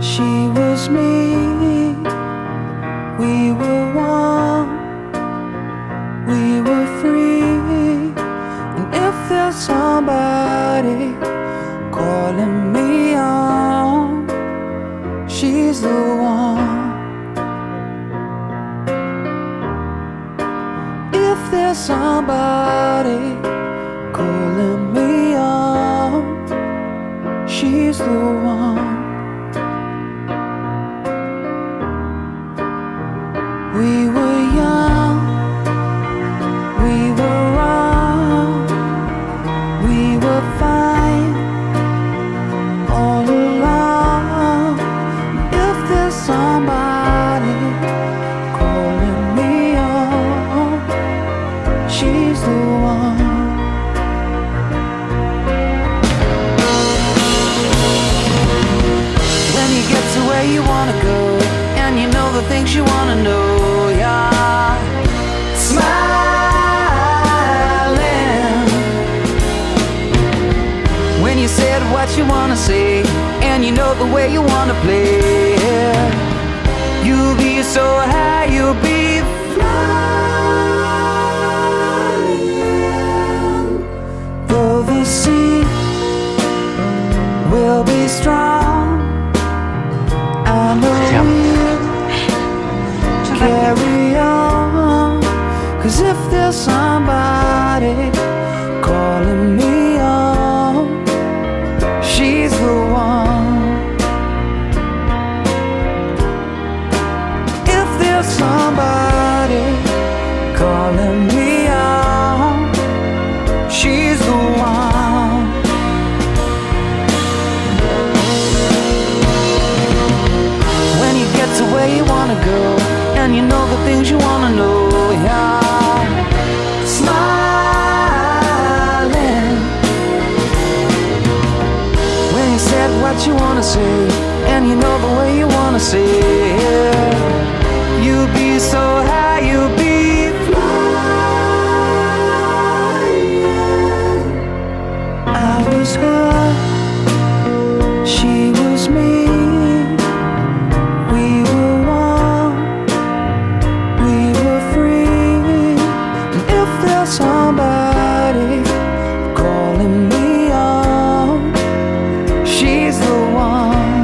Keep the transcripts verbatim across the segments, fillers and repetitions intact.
She was me, we were one, we were free. And if there's somebody calling me on, she's the one. If there's somebody calling me on, she's the one. We were young, we were wrong, we were fine all along. If there's somebody calling me on, she's the one. When you get to where you wanna go, and you know the things you wanna know, yeah. Smiling when you said what you wanna say, and you know the way you wanna play, yeah. You'll be so high, you'll be flying. Though the sea will be strong, I know we'll carry on. 'Cause if there's somebody calling me on, she's the one. If there's somebody calling me on, she's the one. When you get to where you wanna go, and you know the things you wanna know, yeah. Smiling when you said what you wanna say, and you know the way you wanna say, yeah. You'll be so high, you'll be flying. I was her, she was me. Somebody calling me on, she's the one.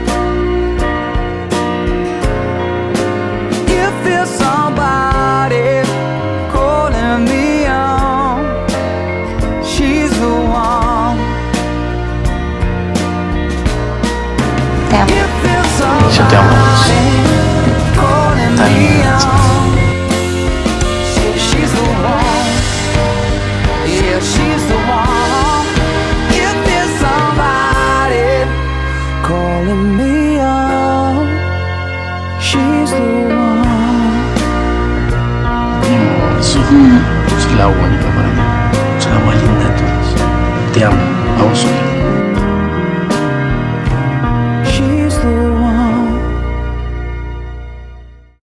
If there's somebody calling me on, she's the one. Damn. If there's somebody calling me on, she's the one. Yeah, she's the one. If there's somebody calling me on, she's the one. Sí, es la única para mí. Es la más linda de todas. Te amo, a vos.